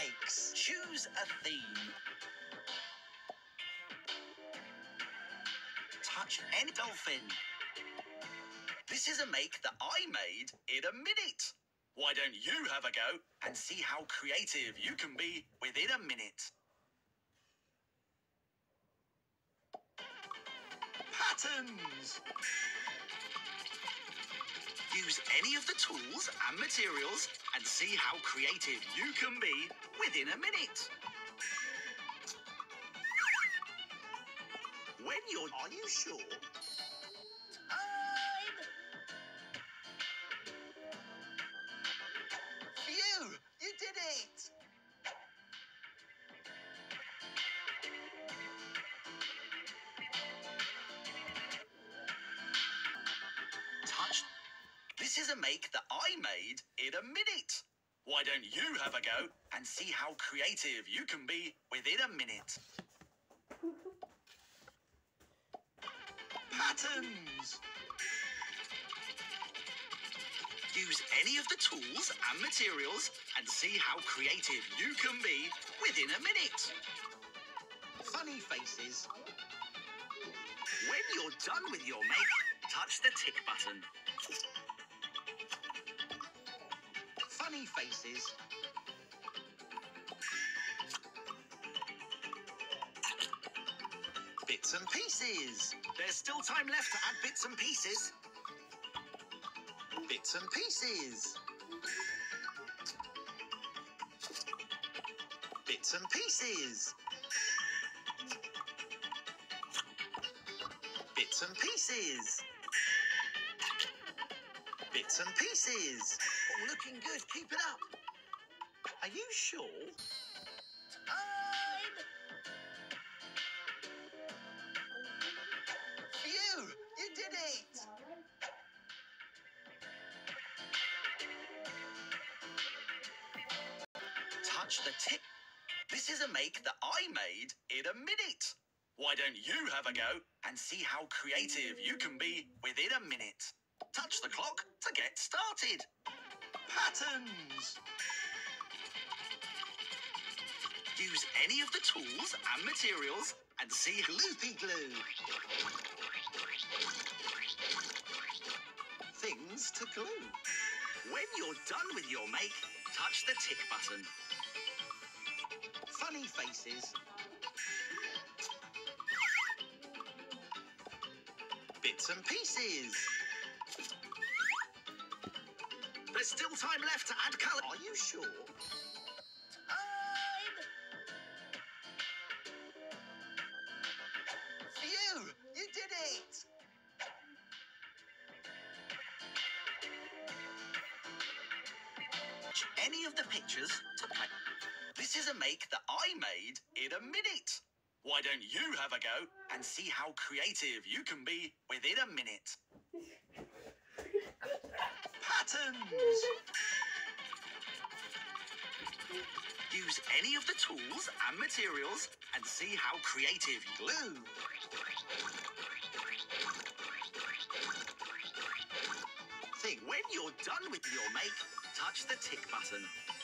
makes. Choose a theme. Touch any dolphin. This is a make that I made in a minute. Why don't you have a go and see how creative you can be within a minute? Patterns. Use any of the tools and materials and see how creative you can be within a minute. When you're... Are you sure? Time! Phew! You did it! Touch. This is a make that I made in a minute. Why don't you have a go and see how creative you can be within a minute? Patterns. Use any of the tools and materials and see how creative you can be within a minute. Funny faces. When you're done with your make, touch the tick button. Funny faces. Bits and pieces. There's still time left to add bits and pieces. Bits and pieces. Bits and pieces. Bits and pieces. Bits and pieces. Oh, looking good. Keep it up. Are you sure? Time! Phew! You did it! Touch the tip. This is a make that I made in a minute. Why don't you have a go and see how creative you can be within a minute? Touch the clock to get started. Patterns. Use any of the tools and materials and see gloopy glue. Things to glue. When you're done with your make, touch the tick button. Funny faces. Bits and pieces. There's still time left to add colour. Are you sure? Time! Phew! You did it! Any of the pictures to play. This is a make that I made in a minute. Why don't you have a go and see how creative you can be within a minute? Patterns. Use any of the tools and materials and see how creative you glue. Think when you're done with your make, touch the tick button.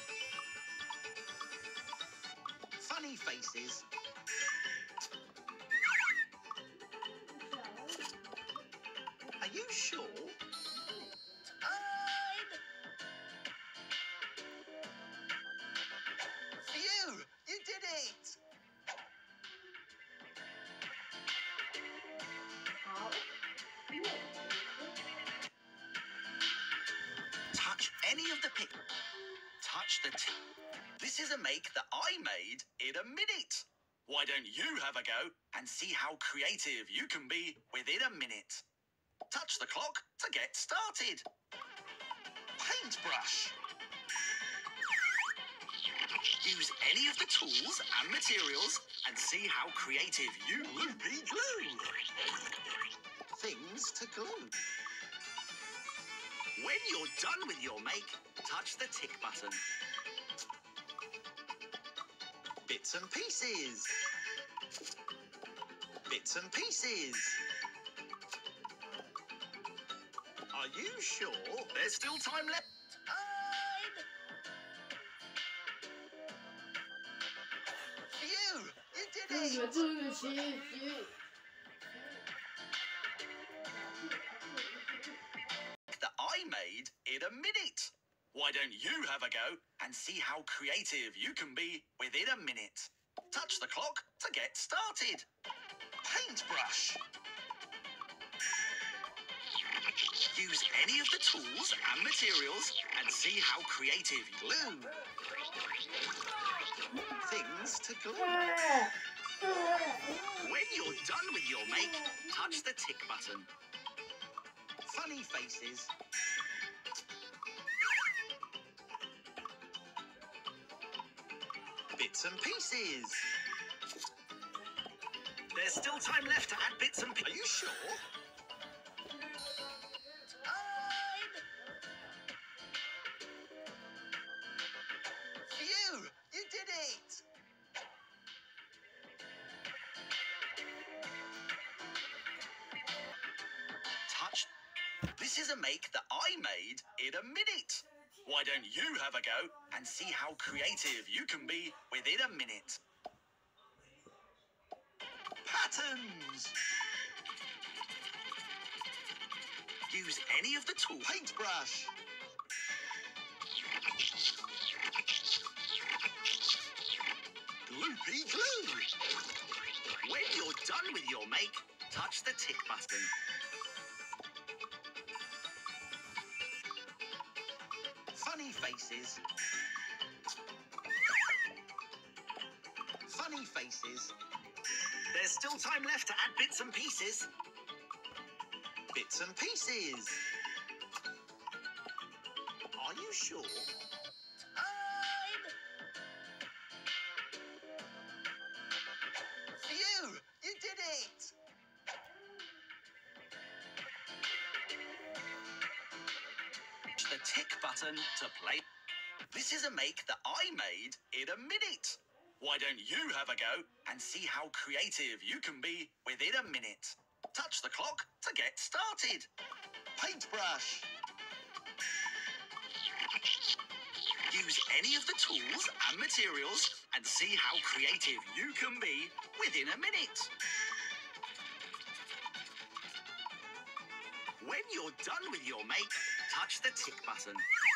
Funny faces. Are you sure? Time! Phew! You did it! Touch any of the pic. Touch the tip. This is a make that I made in a minute. Why don't you have a go and see how creative you can be within a minute? Touch the clock to get started. Paintbrush. Use any of the tools and materials and see how creative you loopy glue. Things to glue. When you're done with your make, touch the tick button. Bits and pieces. Bits and pieces. Are you sure? There's still time left. Time! it! That I made in a minute. Why don't you have a go and see how creative you can be within a minute? Touch the clock to get started. Paintbrush. Use any of the tools and materials and see how creative you glue. Things to glue. When you're done with your make, touch the tick button. Funny faces. Bits and pieces. There's still time left to add bits and pieces. Are you sure? Time! Phew! You did it! Touch. This is a make that I made in a minute. Why don't you have a go and see how creative you can be within a minute? Patterns. Use any of the tools. Paintbrush. Gloopy glue. When you're done with your make, touch the tick button. Funny faces. Funny faces. There's still time left to add bits and pieces. Bits and pieces. Are you sure? Time! Phew! You did it! The tick button to play. This is a make that I made in a minute. Why don't you have a go and see how creative you can be within a minute? Touch the clock to get started. Paintbrush. Use any of the tools and materials and see how creative you can be within a minute. When you're done with your make, touch the tick button.